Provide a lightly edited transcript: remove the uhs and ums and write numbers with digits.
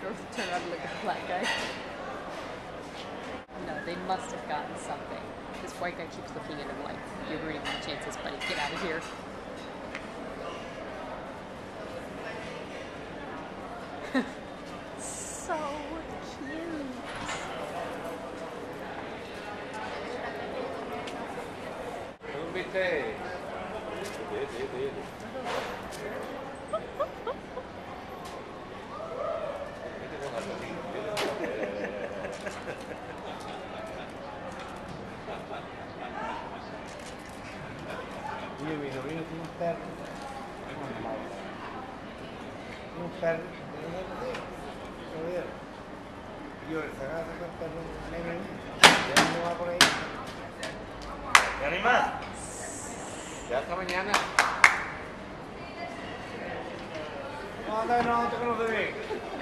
turn around and look at the black guy. No, they must have gotten something. This white guy keeps looking at him like, you're ruining my chances, buddy. Get out of here. So cute. Io mi sovrino di un perro, un perro, io sacaba el perro negro y no va por ahí. ¿Te animas? Ya hasta mañana. No, no, no, te conoces bien.